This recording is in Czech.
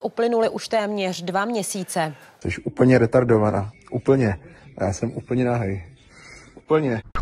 Uplynuly už téměř 2 měsíce. Jsi úplně retardovaná. Úplně. Já jsem úplně nahej. Úplně.